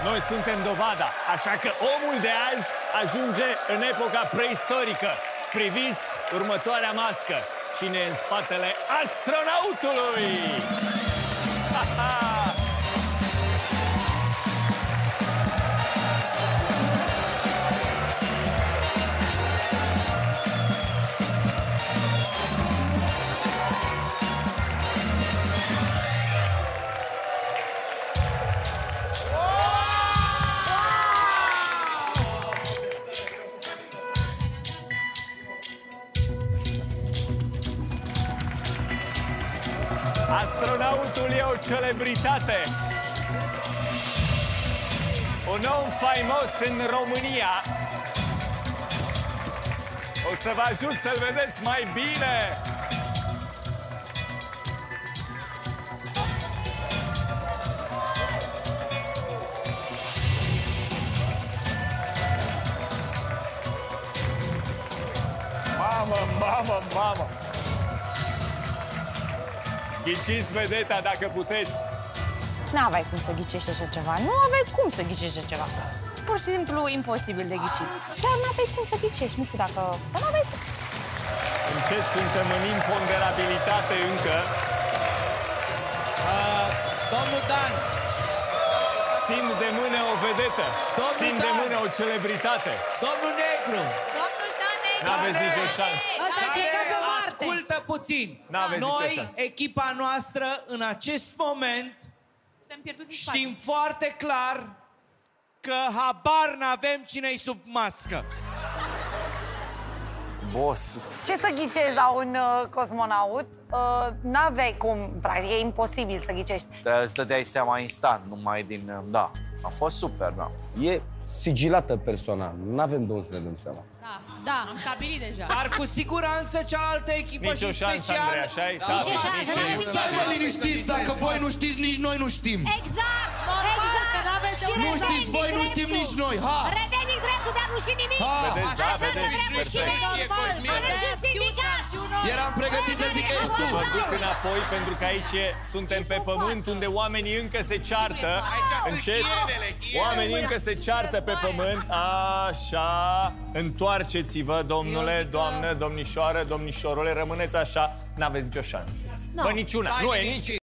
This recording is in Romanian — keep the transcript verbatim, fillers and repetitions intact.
Noi suntem dovada, așa că omul de azi ajunge în epoca preistorică. Priviți următoarea mască. Cine e în spatele astronautului? Ha, ha! Astronautul e o celebritate. Un om faimos în România. O să vă ajut să-l vedeți mai bine. Mamă, mamă, mamă! Ghiciți vedeta dacă puteți. N-aveai cum să ghicești așa ceva. Nu aveai cum să ghicești așa ceva. Pur și simplu imposibil de ghicit. Chiar n-aveai cum să ghicești. Nu știu dacă... Dar n-aveai cum. Încet suntem în imponderabilitate încă. Uh, domnul Dan. Țin de mână o vedetă. Domnul Țin de Dan. mână o celebritate. Domnul Negru. Domnul Dan Negru. N-aveți nicio șansă. Ascultă puțin. N-aveți nicio Noi, șansă. echipa noastră, în acest moment, Suntem pierduți în spate. știm foarte clar că habar n-avem cine-i sub mască. Boss. Ce să ghicești la un uh, cosmonaut? Uh, n-aveai cum, practic, e imposibil să ghicești. Îți dădeai seama instant, numai din... Da, a fost super, da. E sigilată persoană, nu avem de unde să ne dăm seama. Da, da, am stabilit deja. Dar cu siguranță cealaltă echipă Nicio și șansă, special... Andrei, așa-i? Da, Nicio da, șansă, nici- n-aveți nicio Stați șansă. mă liniștiți, dacă voi nu știți, nici noi nu știm. Exact! Normal, exact. că n-aveți de Și unde. Nu revenic știți voi, nu dreptul. știm nici noi, ha! Revenic dreptul, dar nu și nimic! Ha! Vedeți, da, Așa vedeți, vrem perfect. cine. Normal, Avem și un sindicat! Eram pregătit să zic că ești tu. Vă duc înapoi pentru că aici e- suntem Este pe o pământ fată. unde oamenii încă se ceartă. Aici Încet. Oamenii încă se ceartă pe pământ. Așa. Întoarceți-vă, domnule, Eu zic că- doamnă, domnișoară, domnișorule, rămâneți așa. N-aveți nicio șansă. Bă, niciuna. Nu e nici...